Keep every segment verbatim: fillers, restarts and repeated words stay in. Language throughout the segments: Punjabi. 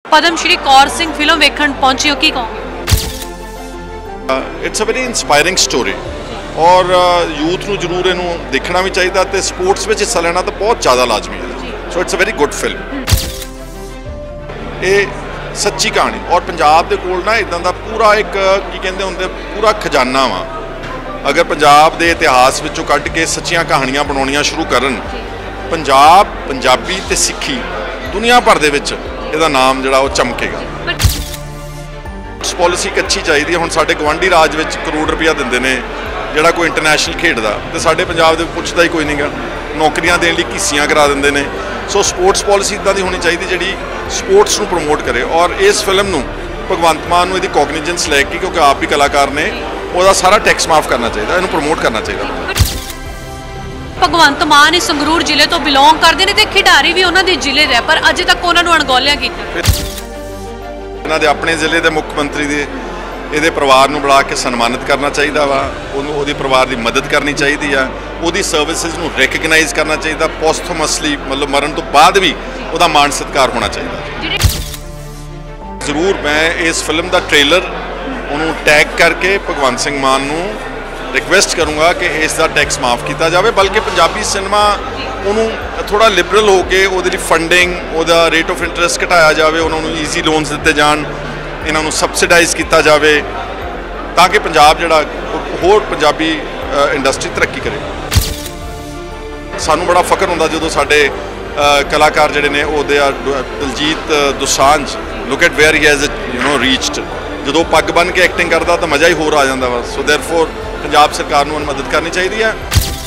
पद्मश्री कौर सिंह फिल्म वेखण पहुंची हो, की कहोगे? It's a very inspiring story और यूथ ਨੂੰ ਜ਼ਰੂਰ ਇਹਨੂੰ ਦੇਖਣਾ ਵੀ ਚਾਹੀਦਾ ਤੇ ਸਪੋਰਟਸ ਵਿੱਚ ਹਿੱਸਾ ਲੈਣਾ ਤਾਂ ਬਹੁਤ ਜ਼ਿਆਦਾ ਲਾਜ਼ਮੀ ਹੈ। So it's a very good film. ਇਹ ਸੱਚੀ ਕਹਾਣੀ ਔਰ ਪੰਜਾਬ ਦੇ ਕੋਲ ਨਾ ਇਦਾਂ ਦਾ ਪੂਰਾ ਇੱਕ ਕੀ ਕਹਿੰਦੇ ਹੁੰਦੇ ਪੂਰਾ ਖਜ਼ਾਨਾ ਵਾ। ਅਗਰ ਪੰਜਾਬ ਦੇ ਇਤਿਹਾਸ ਵਿੱਚੋਂ ਕੱਢ ਕੇ ਸੱਚੀਆਂ ਕਹਾਣੀਆਂ ਬਣਾਉਣੀਆਂ ਸ਼ੁਰੂ ਕਰਨ, ਪੰਜਾਬ ਪੰਜਾਬੀ ਤੇ ਸਿੱਖੀ ਦੁਨੀਆ ਭਰ ਦੇ ਵਿੱਚ ਇਹਦਾ ਨਾਮ ਜਿਹੜਾ ਉਹ ਚਮਕੇਗਾ। ਪॉलिसी अच्छी चाहिए। हुण साडे गवांढी राज विच करोड़ रुपया दिंदे ने जिहड़ा कोई इंटरनैशनल खेडदा ते साडे पंजाब दे पुछदा ही कोई नहीं गा। नौकरियां देण लई घीसियां करा दिंदे ने। सो स्पोर्ट्स पॉलिसी इदां दी होनी चाहिए जिहड़ी स्पोर्ट्स नूं प्रमोट करे और इस फिल्म नूं भगवंत मान नूं इहदी कॉग्निजेंस लैके क्योंकि आप भी कलाकार ने ਉਹਦਾ ਸਾਰਾ टैक्स माफ करना चाहिए, ਇਹਨੂੰ प्रमोट करना चाहिए। भगवंत मान ही संगरूर जिले तो बिलोंग करते हैं तो खिडारी भी उन्होंने जिले रहे पर अजे तक उन्होंने अणगौलिया किया। इन्होंने अपने जिले के मुख्य मंत्री दे ਇਹਦੇ ਪਰਿਵਾਰ ਨੂੰ ਬੁਲਾ ਕੇ ਸਨਮਾਨਿਤ ਕਰਨਾ ਚਾਹੀਦਾ ਵਾ। ਉਹਨੂੰ ਉਹਦੀ ਪਰਿਵਾਰ ਦੀ ਮਦਦ ਕਰਨੀ ਚਾਹੀਦੀ ਆ। ਉਹਦੀ ਸਰਵਿਸਿਜ਼ ਨੂੰ ਰੈਕਗਨਾਈਜ਼ ਕਰਨਾ ਚਾਹੀਦਾ। ਪੋਸਟਹਮਸਲੀ ਮਤਲਬ ਮਰਨ ਤੋਂ ਬਾਅਦ ਵੀ ਉਹਦਾ ਮਾਣ ਸਤਿਕਾਰ ਹੋਣਾ ਚਾਹੀਦਾ। ਜ਼ਰੂਰ ਮੈਂ ਇਸ ਫਿਲਮ ਦਾ ਟ੍ਰੇਲਰ ਉਹਨੂੰ ਟੈਗ ਕਰਕੇ ਭਗਵੰਤ ਸਿੰਘ ਮਾਨ ਨੂੰ ਰਿਕੁਐਸਟ ਕਰੂੰਗਾ ਕਿ ਇਸ ਦਾ ਟੈਕਸ ਮਾਫ ਕੀਤਾ ਜਾਵੇ। ਬਲਕਿ ਪੰਜਾਬੀ ਸਿਨੇਮਾ ਉਹਨੂੰ ਥੋੜਾ ਲਿਬਰਲ ਹੋ ਕੇ ਉਹਦੇ ਲਈ ਫੰਡਿੰਗ ਉਹਦਾ ਰੇਟ ਆਫ ਇੰਟਰਸਟ ਘਟਾਇਆ ਜਾਵੇ। ਉਹਨਾਂ ਨੂੰ ਈਜ਼ੀ ਲੋਨਸ ਦਿੱਤੇ ਜਾਣ, ਇਹਨਾਂ ਨੂੰ ਸਬਸਿਡਾਈਜ਼ ਕੀਤਾ ਜਾਵੇ ਤਾਂ ਕਿ ਪੰਜਾਬ ਜਿਹੜਾ ਹੋਰ ਪੰਜਾਬੀ ਇੰਡਸਟਰੀ ਤਰੱਕੀ ਕਰੇ। ਸਾਨੂੰ ਬੜਾ ਫਖਰ ਹੁੰਦਾ ਜਦੋਂ ਸਾਡੇ ਕਲਾਕਾਰ ਜਿਹੜੇ ਨੇ ਉਹਦੇ ਆ Diljit Dosanjh, look at where he has you know reached. ਜਦੋਂ ਪੱਗ ਬੰਨ੍ਹ ਕੇ ਐਕਟਿੰਗ ਕਰਦਾ ਤਾਂ ਮਜ਼ਾ ਹੀ ਹੋਰ ਆ ਜਾਂਦਾ ਵਾ। ਸੋ ਦੇਅਰਫੋਰ ਪੰਜਾਬ ਸਰਕਾਰ ਨੂੰ ਮਦਦ ਕਰਨੀ ਚਾਹੀਦੀ ਹੈ।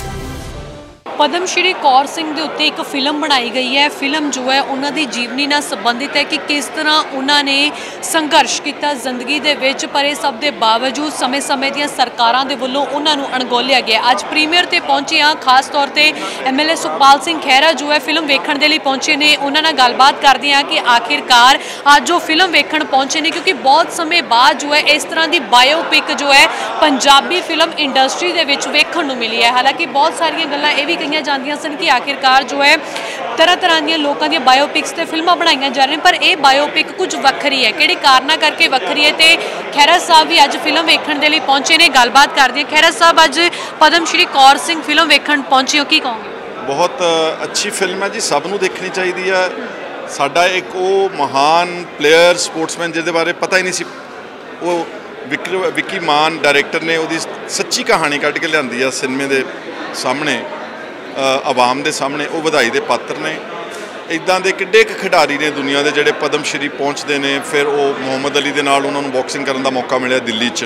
पद्मश्री कौर सिंह के उत्ते एक फिल्म बनाई गई है। फिल्म जो है उन्होंने जीवनी नाल संबंधित है कि किस तरह उन्होंने संघर्ष किया जिंदगी दे विच, पर इस सब के बावजूद समय समय दी सरकारां दे वल्लों उन्होंने अणगौलिया गया। अज प्रीमियर ते पहुंचे हाँ, खास तौर पर M L A Sukhpal Singh Khaira जो है फिल्म वेखण दे लई पहुंचे ने। उन्होंने गलबात करते हैं कि आखिरकार अज जो फिल्म वेखण पहुंचे ने क्योंकि बहुत समय बाद जो है इस तरह की बायोपिक जो है पंजाबी फिल्म इंडस्ट्री दे विच वेखण नूं मिली है। हालांकि बहुत सारिया गल्लां ये भी कही ਜਾਂਦੀਆਂ ਸਨ कि आखिरकार जो है तरह तरह ਦੀਆਂ ਲੋਕਾਂ ਦੀਆਂ ਬਾਇਓਪਿਕਸ ਤੇ ਫਿਲਮਾਂ ਬਣਾਈਆਂ ਜਾ ਰਹੀਆਂ ਪਰ ਇਹ ਬਾਇਓਪਿਕ ਕੁਝ ਵੱਖਰੀ ਹੈ। ਕਿਹੜੇ ਕਾਰਨਾਂ ਕਰਕੇ ਵੱਖਰੀ ਹੈ ਤੇ ਖੈਰਾ ਸਾਹਿਬ ਵੀ ਅੱਜ ਫਿਲਮ ਵੇਖਣ ਦੇ ਲਈ ਪਹੁੰਚੇ ਨੇ। ਗੱਲਬਾਤ ਕਰਦੇ ਹਾਂ। ਖੈਰਾ ਸਾਹਿਬ ਅੱਜ ਪਦਮਸ਼੍ਰੀ ਕੌਰ ਸਿੰਘ ਫਿਲਮ ਵੇਖਣ ਪਹੁੰਚੇ ਹੋ, ਕੀ ਕਹੋਗੇ? ਬਹੁਤ ਅੱਛੀ ਫਿਲਮ ਹੈ ਜੀ, ਸਭ ਨੂੰ ਦੇਖਣੀ ਚਾਹੀਦੀ ਹੈ। ਸਾਡਾ ਇੱਕ ਉਹ ਮਹਾਨ ਪਲੇਅਰ ਸਪੋਰਟਸਮੈਨ ਜਿਹਦੇ ਬਾਰੇ ਪਤਾ ਹੀ ਨਹੀਂ ਸੀ, ਉਹ ਵਿੱਕੀ ਮਾਨ ਡਾਇਰੈਕਟਰ ਨੇ ਉਹਦੀ ਸੱਚੀ ਕਹਾਣੀ ਕੱਢ ਕੇ ਲਿਆਂਦੀ ਆ ਸਿਨੇਮੇ ਦੇ ਸਾਹਮਣੇ, ਆਵਾਮ ਦੇ ਸਾਹਮਣੇ। ਉਹ ਵਧਾਈ ਦੇ ਪਾਤਰ ਨੇ। ਇੱਦਾਂ ਦੇ ਕਿੱਡੇ ਕੁ ਖਿਡਾਰੀ ਨੇ ਦੁਨੀਆ ਦੇ ਜਿਹੜੇ ਪਦਮ ਸ਼੍ਰੀ ਪਹੁੰਚਦੇ ਨੇ। ਫਿਰ ਉਹ ਮੁਹੰਮਦ ਅਲੀ ਦੇ ਨਾਲ ਉਹਨਾਂ ਨੂੰ ਬਾਕਸਿੰਗ ਕਰਨ ਦਾ ਮੌਕਾ ਮਿਲਿਆ ਦਿੱਲੀ 'ਚ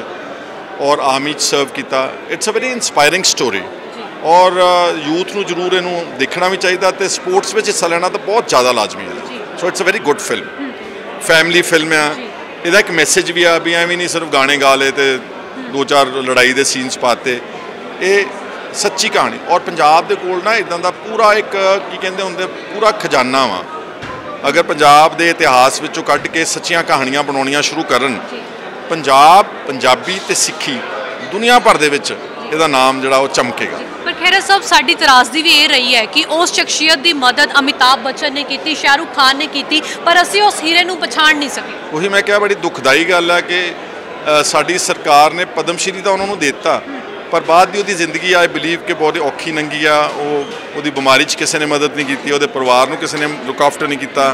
ਔਰ ਆਰਮੀ 'ਚ ਸਰਵ ਕੀਤਾ। It's a very inspiring story ਔਰ ਯੂਥ ਨੂੰ ਜ਼ਰੂਰ ਇਹਨੂੰ ਦੇਖਣਾ ਵੀ ਚਾਹੀਦਾ ਤੇ ਸਪੋਰਟਸ ਵਿੱਚ ਹਿੱਸਾ ਲੈਣਾ ਤਾਂ ਬਹੁਤ ਜ਼ਿਆਦਾ ਲਾਜ਼ਮੀ ਹੈ। So it's a very good film. Family film ਆ। ਇਹਦਾ ਇੱਕ ਮੈਸੇਜ ਵੀ ਆ ਵੀ ਐਵੇਂ ਨਹੀਂ ਸਿਰਫ ਗਾਣੇ ਗਾ ਲਏ ਤੇ ਦੋ ਚਾਰ ਲੜਾਈ ਦੇ ਸੀਨਸ ਪਾਤੇ। ਇਹ ਸੱਚੀ ਕਹਾਣੀ ਔਰ ਪੰਜਾਬ ਦੇ ਕੋਲ ਨਾ ਇਦਾਂ ਦਾ ਪੂਰਾ ਇੱਕ ਕੀ ਕਹਿੰਦੇ ਹੁੰਦੇ ਪੂਰਾ ਖਜ਼ਾਨਾ ਵਾ। ਅਗਰ ਪੰਜਾਬ ਦੇ ਇਤਿਹਾਸ ਵਿੱਚੋਂ ਕੱਢ ਕੇ ਸੱਚੀਆਂ ਕਹਾਣੀਆਂ ਬਣਾਉਣੀਆਂ ਸ਼ੁਰੂ ਕਰਨ, ਪੰਜਾਬ ਪੰਜਾਬੀ ਤੇ ਸਿੱਖੀ ਦੁਨੀਆ ਭਰ ਦੇ ਵਿੱਚ ਇਹਦਾ ਨਾਮ ਜਿਹੜਾ ਉਹ ਚਮਕੇਗਾ। ਪਰ ਖੈਰਾ ਸਾਹਿਬ ਸਾਡੀ ਤਰਾਜ਼ਦੀ ਵੀ ਇਹ ਰਹੀ ਹੈ ਕਿ ਉਸ ਸ਼ਖਸੀਅਤ ਦੀ ਮਦਦ ਅਮਿਤਾਭ ਬੱਚਨ ਨੇ ਕੀਤੀ, ਸ਼ਾਹਰੁਖ ਖਾਨ ਨੇ ਕੀਤੀ, ਪਰ ਅਸੀਂ ਉਸ ਹੀਰੇ ਨੂੰ ਪਛਾਣ ਨਹੀਂ ਸਕੇ। ਉਹੀ ਮੈਂ ਕਿਹਾ ਬੜੀ ਦੁਖਦਾਈ ਗੱਲ ਹੈ ਕਿ ਸਾਡੀ ਸਰਕਾਰ ਨੇ ਪਦਮ ਸ਼੍ਰੀ ਤਾਂ ਉਹਨਾਂ ਨੂੰ ਦੇ ਦਿੱਤਾ ਪਰ ਬਾਅਦ ਦੀ ਉਹਦੀ ਜ਼ਿੰਦਗੀ ਆਈ ਬਿਲੀਵ ਕਿ ਬਹੁਤ ਔਖੀ ਲੰਘੀ ਆ। ਉਹ ਉਹਦੀ ਬਿਮਾਰੀ 'ਚ ਕਿਸੇ ਨੇ ਮਦਦ ਨਹੀਂ ਕੀਤੀ, ਉਹਦੇ ਪਰਿਵਾਰ ਨੂੰ ਕਿਸੇ ਨੇ ਲੁੱਕ ਆਫਟਰ ਨਹੀਂ ਕੀਤਾ।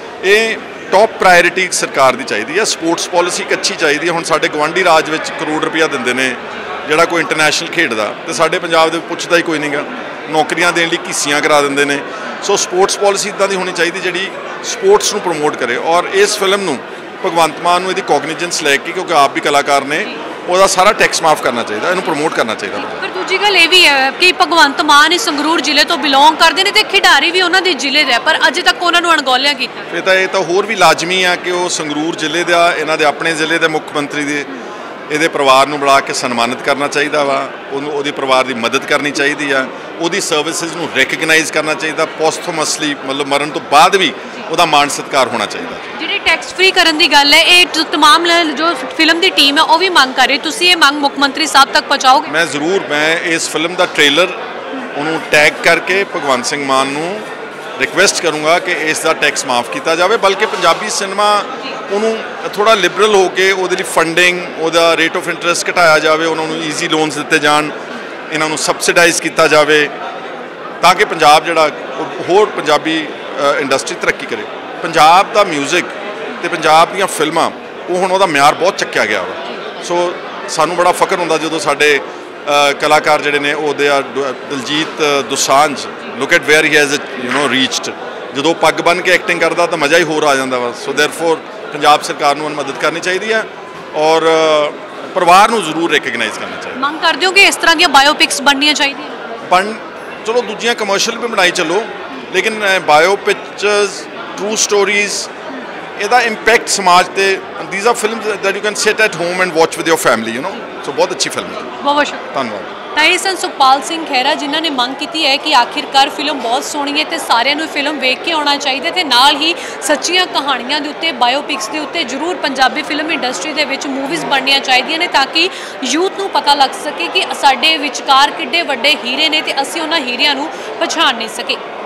ਇਹ ਟੌਪ ਪ੍ਰਾਇੋਰਿਟੀ ਸਰਕਾਰ ਦੀ ਚਾਹੀਦੀ ਹੈ। ਸਪੋਰਟਸ ਪॉलिसी ਅੱਛੀ ਚਾਹੀਦੀ ਹੈ। ਹੁਣ ਸਾਡੇ ਗਵਾਂਢੀ ਰਾਜ ਵਿੱਚ ਕਰੋੜ ਰੁਪਇਆ ਦਿੰਦੇ ਨੇ ਜਿਹੜਾ ਕੋਈ ਇੰਟਰਨੈਸ਼ਨਲ ਖੇਡਦਾ ਤੇ ਸਾਡੇ ਪੰਜਾਬ ਦੇ ਪੁੱਛਦਾ ਹੀ ਕੋਈ ਨਹੀਂ ਗਾ। ਨੌਕਰੀਆਂ ਦੇਣ ਲਈ ਘੀਸਿਆਂ ਕਰਾ ਦਿੰਦੇ ਨੇ। ਸੋ ਸਪੋਰਟਸ ਪॉलिसी ਇੱਦਾਂ ਦੀ ਹੋਣੀ ਚਾਹੀਦੀ ਜਿਹੜੀ ਸਪੋਰਟਸ ਨੂੰ ਪ੍ਰਮੋਟ ਕਰੇ ਔਰ ਇਸ ਫਿਲਮ ਨੂੰ ਭਗਵੰਤ ਮਾਨ ਨੂੰ ਇਹਦੀ ਕੌਗਨੀਜੈਂਸ ਲੈ ਕੇ ਕਿਉਂਕਿ ਆਪ ਵੀ ਕਲਾਕਾਰ ਨੇ ਉਹਦਾ ਸਾਰਾ ਟੈਕਸ ਮਾਫ ਕਰਨਾ ਚਾਹੀਦਾ, ਇਹਨੂੰ ਪ੍ਰਮੋਟ ਕਰਨਾ ਚਾਹੀਦਾ। ਪਰ ਦੂਜੀ ਗੱਲ ਇਹ ਵੀ ਹੈ ਕਿ ਭਗਵੰਤ ਮਾਨ ਹੀ ਸੰਗਰੂਰ ਜ਼ਿਲ੍ਹੇ ਤੋਂ ਬਿਲੋਂਗ ਕਰਦੇ ਨੇ ਤੇ ਖਿਡਾਰੀ ਵੀ ਉਹਨਾਂ ਦੇ ਜ਼ਿਲ੍ਹੇ ਦੇ ਪਰ ਅਜੇ ਤੱਕ ਉਹਨਾਂ ਨੂੰ ਅਣਗੌਲਿਆ ਕੀਤਾ। ਫਿਰ ਤਾਂ ਇਹ ਤਾਂ ਹੋਰ ਵੀ ਲਾਜ਼ਮੀ ਆ ਕਿ ਉਹ ਸੰਗਰੂਰ ਜ਼ਿਲ੍ਹੇ ਦਾ ਇਹਨਾਂ ਦੇ ਆਪਣੇ ਜ਼ਿਲ੍ਹੇ ਦੇ ਮੁੱਖ ਮੰਤਰੀ ਦੇ ਇਹਦੇ ਪਰਿਵਾਰ ਨੂੰ ਬੁਲਾ ਕੇ ਸਨਮਾਨਿਤ ਕਰਨਾ ਚਾਹੀਦਾ ਵਾ। ਉਹਨੂੰ ਉਹਦੀ ਪਰਿਵਾਰ ਦੀ ਮਦਦ ਕਰਨੀ ਚਾਹੀਦੀ ਆ। ਉਹਦੀ ਸਰਵਿਸਿਜ਼ ਨੂੰ ਰੈਕਗਨਾਈਜ਼ ਕਰਨਾ ਚਾਹੀਦਾ। ਪੋਸਟਹਮਸਲੀ ਮਤਲਬ ਮਰਨ ਤੋਂ ਬਾਅਦ ਵੀ ਉਹਦਾ ਮਾਣ ਸਤਿਕਾਰ ਹੋਣਾ ਚਾਹੀਦਾ। ਜਿਹੜੀ ਟੈਕਸ ਫ੍ਰੀ ਕਰਨ ਦੀ ਗੱਲ ਹੈ ਇਹ ਤਮਾਮ ਜੋ ਫਿਲਮ ਦੀ ਟੀਮ ਹੈ ਉਹ ਵੀ ਮੰਗ ਕਰ ਰਹੀ, ਤੁਸੀਂ ਇਹ ਮੰਗ ਮੁੱਖ ਮੰਤਰੀ ਸਾਹਿਬ ਤੱਕ ਪਹੁੰਚਾਓਗੇ? ਮੈਂ ਜ਼ਰੂਰ ਮੈਂ ਇਸ ਫਿਲਮ ਦਾ ਟ੍ਰੇਲਰ ਉਹਨੂੰ ਟੈਗ ਕਰਕੇ ਭਗਵੰਤ ਸਿੰਘ ਮਾਨ ਨੂੰ ਰਿਕੁਐਸਟ ਕਰੂੰਗਾ ਕਿ ਇਸ ਦਾ ਟੈਕਸ ਮਾਫ ਕੀਤਾ ਜਾਵੇ, ਬਲਕਿ ਪੰਜਾਬੀ ਸਿਨੇਮਾ ਉਹਨੂੰ ਥੋੜਾ ਲਿਬਰਲ ਹੋ ਕੇ ਉਹਦੇ ਲਈ ਫੰਡਿੰਗ, ਉਹਦਾ ਰੇਟ ਆਫ ਇੰਟਰਸਟ ਘਟਾਇਆ ਜਾਵੇ, ਉਹਨਾਂ ਨੂੰ ਈਜ਼ੀ ਲੋਨਸ ਦਿੱਤੇ ਜਾਣ, ਇਹਨਾਂ ਨੂੰ ਸਬਸਿਡਾਈਜ਼ ਕੀਤਾ ਜਾਵੇ ਤਾਂ ਕਿ ਪੰਜਾਬ ਜਿਹੜਾ ਹੋਰ ਪੰਜਾਬੀ ਇੰਡਸਟਰੀ ਤਰੱਕੀ ਕਰੇ। ਪੰਜਾਬ ਦਾ ਮਿਊਜ਼ਿਕ ਤੇ ਪੰਜਾਬ ਦੀਆਂ ਫਿਲਮਾਂ ਉਹ ਹੁਣ ਉਹਦਾ ਮਿਆਰ ਬਹੁਤ ਚੱਕਿਆ ਗਿਆ ਵਾ। ਸੋ ਸਾਨੂੰ ਬੜਾ ਫਖਰ ਹੁੰਦਾ ਜਦੋਂ ਸਾਡੇ ਕਲਾਕਾਰ ਜਿਹੜੇ ਨੇ ਉਹਦੇ ਆ Diljit Dosanjh, look at where he has you know reached, ਜਦੋਂ ਪੱਗ ਬੰਨ੍ਹ ਕੇ ਐਕਟਿੰਗ ਕਰਦਾ ਤਾਂ ਮਜ਼ਾ ਹੀ ਹੋਰ ਆ ਜਾਂਦਾ ਵਾ। ਸੋ ਦੇਅਰਫੋਰ ਪੰਜਾਬ ਸਰਕਾਰ ਨੂੰ ਮਦਦ ਕਰਨੀ ਚਾਹੀਦੀ ਹੈ ਔਰ ਪਰਿਵਾਰ ਨੂੰ ਜ਼ਰੂਰ ਰਿਕਗਨਾਈਜ਼ ਕਰਨਾ ਚਾਹੀਦਾ। ਮੰਗ ਕਰਦੇ ਹੋ ਕਿ ਇਸ ਤਰ੍ਹਾਂ ਦੀਆਂ ਬਾਇਓਪਿਕਸ ਬਣਨੀਆਂ ਚਾਹੀਦੀਆਂ? ਬਣ ਚਲੋ ਦੂਜੀਆਂ ਕਮਰਸ਼ੀਅਲ ਵੀ ਬਣਾਈ ਚੱਲੋ, ਲੇਕਿਨ ਬਾਇਓ ਪਿਕਚਰਸ, ਟਰੂ ਸਟੋਰੀਜ਼, ਇਹਦਾ ਇੰਪੈਕਟ ਸਮਾਜ ਤੇ, these are films that you can sit at home and watch with your family, you know. So ਬਹੁਤ ਅੱਛੀ ਫਿਲਮ ਹੈ। ਬਹੁਤ ਬਹੁਤ ਸ਼ੁਕਰੀਆ, ਧੰਨਵਾਦ। ਤਾਂ ਇਹ ਸਨ ਸੁਖਪਾਲ ਸਿੰਘ ਖਹਿਰਾ ਜਿਨ੍ਹਾਂ ਨੇ ਮੰਗ ਕੀਤੀ ਹੈ ਕਿ ਆਖਿਰਕਾਰ ਫਿਲਮ ਬਹੁਤ ਸੋਹਣੀ ਹੈ ਤੇ ਸਾਰਿਆਂ ਨੂੰ ਫਿਲਮ ਵੇਖ ਕੇ ਆਉਣਾ ਚਾਹੀਦਾ ਤੇ ਨਾਲ ਹੀ ਸੱਚੀਆਂ ਕਹਾਣੀਆਂ ਦੇ ਉੱਤੇ, ਬਾਇਓਪਿਕਸ ਦੇ ਉੱਤੇ ਜ਼ਰੂਰ ਪੰਜਾਬੀ ਫਿਲਮ ਇੰਡਸਟਰੀ ਦੇ ਵਿੱਚ ਮੂਵੀਜ਼ ਬਣਨੀਆਂ ਚਾਹੀਦੀਆਂ ਨੇ ਤਾਂ ਕਿ ਯੂਥ ਨੂੰ ਪਤਾ ਲੱਗ ਸਕੇ ਕਿ ਸਾਡੇ ਵਿਚਕਾਰ ਕਿੱਡੇ ਵੱਡੇ ਹੀਰੇ ਨੇ ਤੇ ਅਸੀਂ ਉਹਨਾਂ ਹੀਰਿਆਂ ਨੂੰ ਪਛਾਣ ਨਹੀਂ ਸਕੇ।